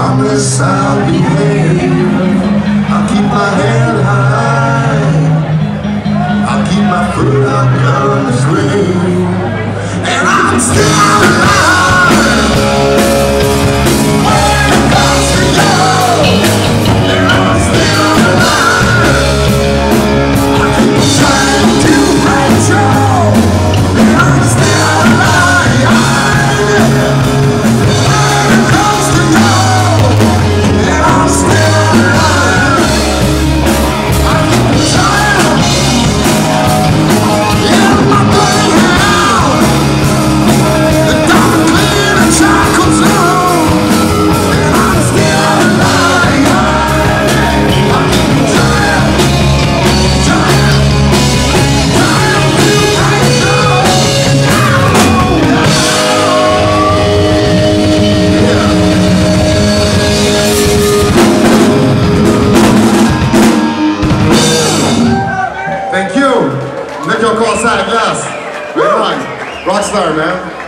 promise I'll behave. I'll keep my head high. I'll keep my foot up on the slave. And I'm still alive. When it comes to you, and I'm still alive. I keep trying to control, and I'm still alive. Thank you. Make your call sign, yes. Very nice. Rockstar, man.